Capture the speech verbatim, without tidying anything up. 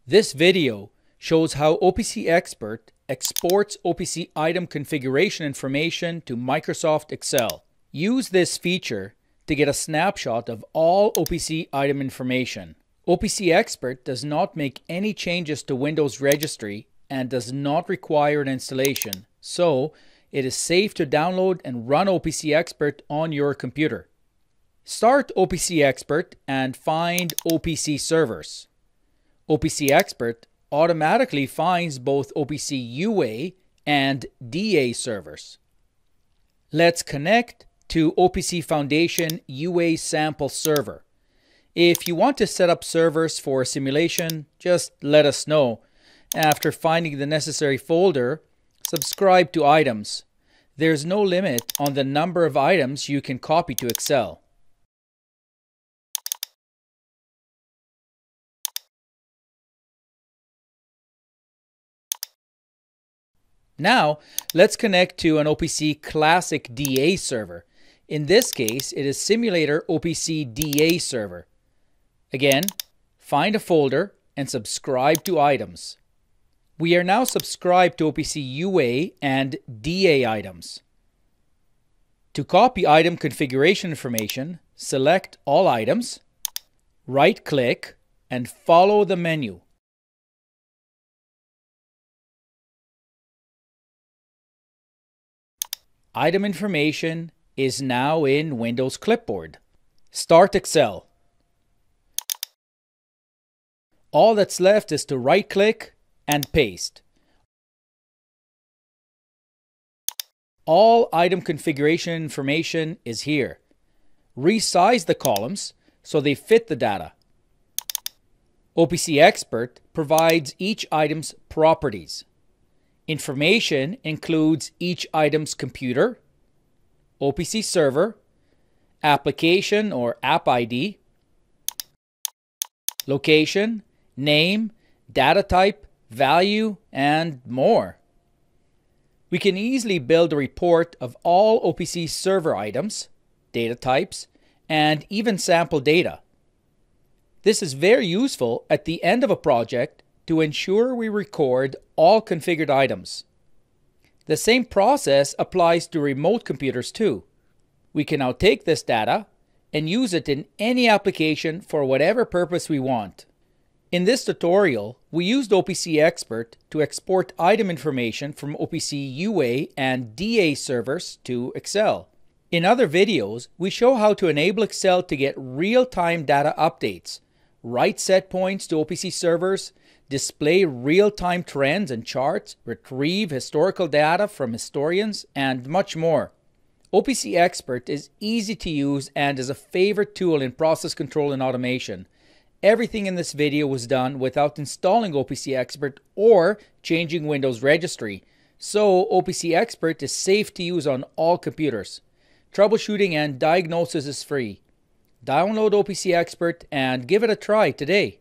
This video shows how O P C Expert exports O P C item configuration information to Microsoft Excel. Use this feature to get a snapshot of all O P C item information. O P C Expert does not make any changes to Windows Registry and does not require an installation, so it is safe to download and run O P C Expert on your computer. Start O P C Expert and find O P C servers. O P C Expert automatically finds both O P C U A and D A servers. Let's connect to O P C Foundation U A sample server. If you want to set up servers for a simulation, just let us know. After finding the necessary folder, subscribe to items. There's no limit on the number of items you can copy to Excel. Now, let's connect to an O P C Classic D A server. In this case, it is Simulator O P C D A server. Again, find a folder and subscribe to items. We are now subscribed to O P C U A and D A items. To copy item configuration information, select all items, right-click, and follow the menu. Item information is now in Windows Clipboard. Start Excel. All that's left is to right-click and paste. All item configuration information is here. Resize the columns so they fit the data. O P C Expert provides each item's properties. Information includes each item's computer, O P C server, application or app I D, location, name, data type, value, and more. We can easily build a report of all O P C server items, data types, and even sample data. This is very useful at the end of a project to ensure we record all configured items. The same process applies to remote computers too. We can now take this data and use it in any application for whatever purpose we want. In this tutorial, we used O P C Expert to export item information from O P C U A and D A servers to Excel. In other videos, we show how to enable Excel to get real-time data updates, write set points to O P C servers, display real-time trends and charts, retrieve historical data from historians, and much more. O P C Expert is easy to use and is a favorite tool in process control and automation. Everything in this video was done without installing O P C Expert or changing Windows Registry, so O P C Expert is safe to use on all computers. Troubleshooting and diagnosis is free. Download O P C Expert and give it a try today.